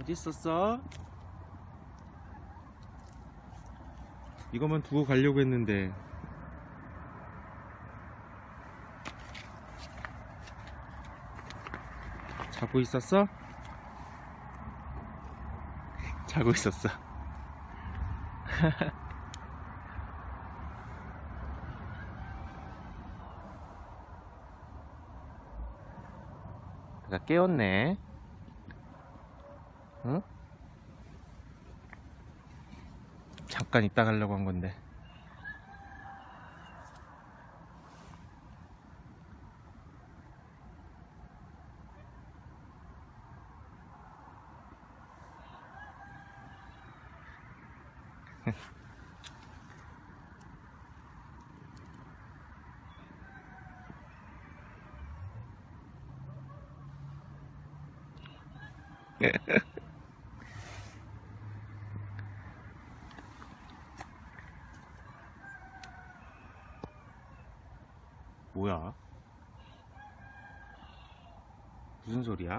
어디 있었어? 이것만 두고 가려고 했는데. 자고 있었어? 자고 있었어. 내가 깨웠네. 응? 잠깐 이따 가려고 한 건데. 뭐야? 무슨 소리야?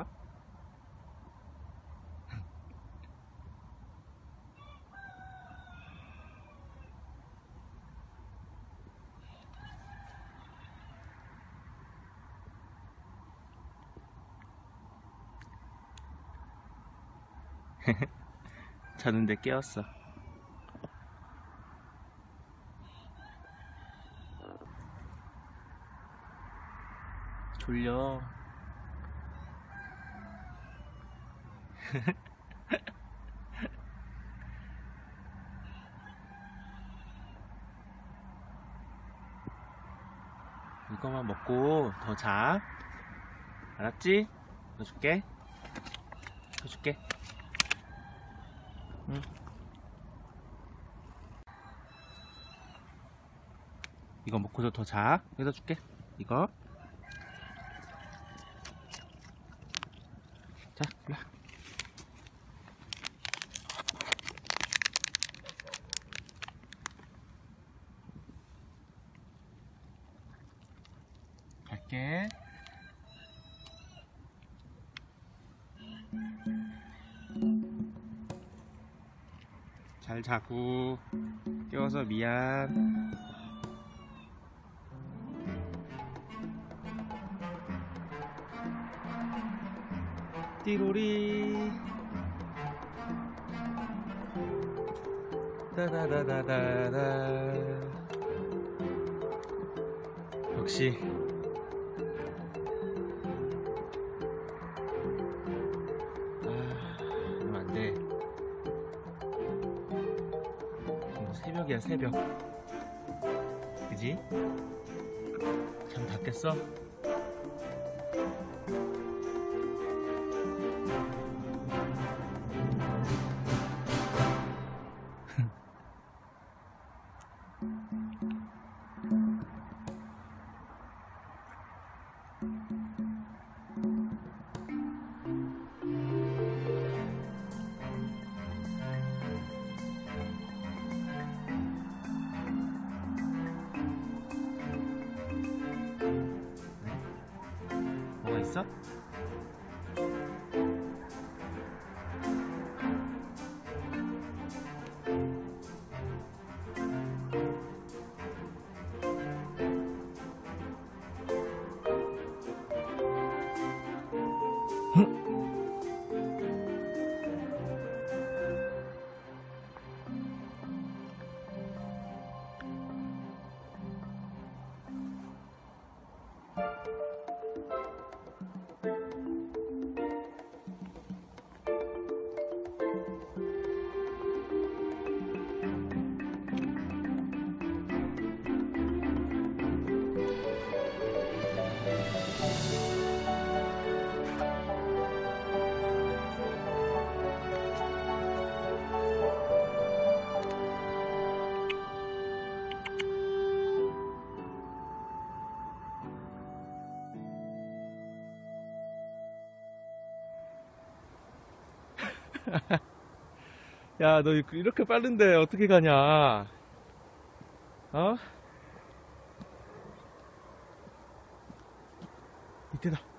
자는데 깨웠어. 졸려. 이거만 먹고 더 자. 알았지? 더 줄게. 더 줄게. 응. 이거 먹고서 더 자. 여기다 줄게. 이거. 자, 일로 와. 갈게. 잘 자고. 깨워서 미안. 띠로리 다다다다다다. 역시 이러면 안돼. 새벽이야, 새벽. 그지? 잠 다 깼어? 뭐가 있어? 야, 너 이렇게 빠른데 어떻게 가냐? 어? 이때다.